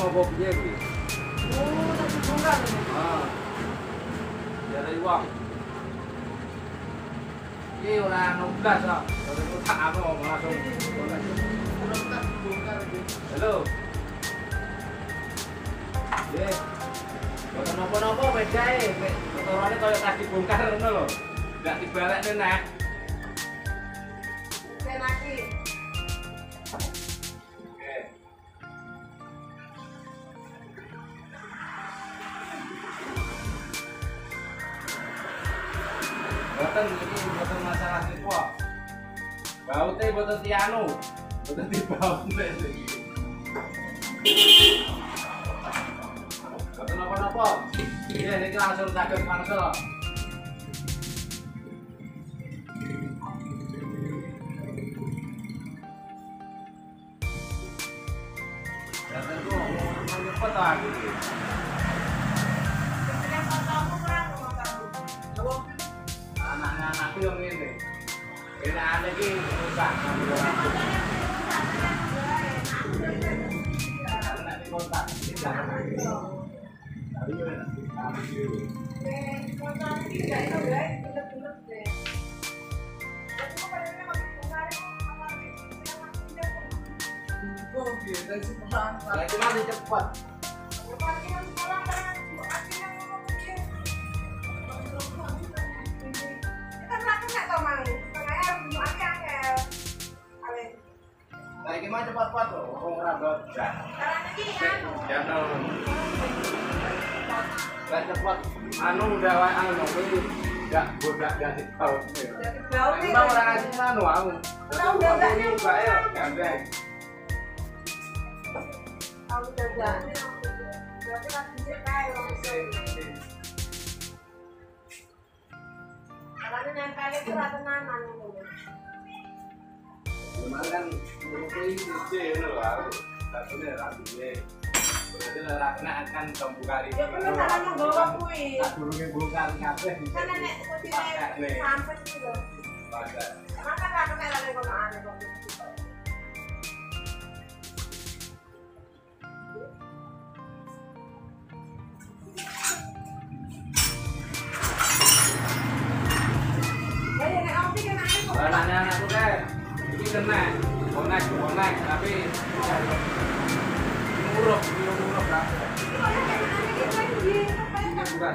apa piye kuwi? Oh, tak dibongkar. Ah. Ya dari uang. Iki ora nublas kok. Terus tak anu langsung. Halo. Ye. Boten napa-napa bedae. Motorane koyo tas dibongkar ngono lho. Enggak dibalekne nek. Senaki. Oke. Boten iki boten masalah siswa. Baute boten tianu. Boten dibaut iki. Boten napa-napa. Iya niki langsung saged pangsel. Datang kok mau nyepet aku iki. Yang fotomu kurang motormu. Coba anak-anakku yang ini. Ini ada iki rusak kamera. Anak di kota. Motormu tidak itu guys, bulet-bulet deh. Oh, gitu sih pelan. Ya cuma cepat. Nah, iki mah cepat-cepat lho, wong ora gojak. Jangan. Lah cepat anu udah wae anu kuwi enggak godak dari bau. Bang ora ngasih anu aku. Udah enggak ya, gandeng. Aku jajan. Berarti lagi cek kae wong iso. Karena nempel itu ra tenanan ngono. Kemarin kuwi iki lho aku. Tatune ra duwe. Berarti ora kena akan pembukari. Ya perlu caranya bawa kuwi. Tak durunge bongkar kabeh. Kan nek kudine sampai iki lho. Pada. Maka ra kena lare kono ane kok. Anak-anakku deh, ini kena, bonek, tapi murah lah. Ini bukan.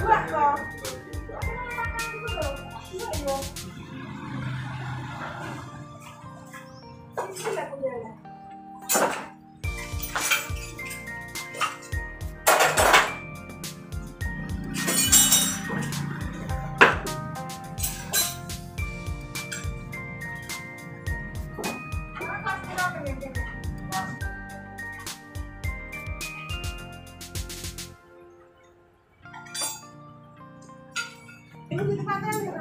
Ini di tempat yang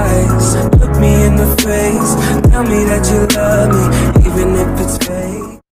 eyes, look me in the face, tell me that you love me.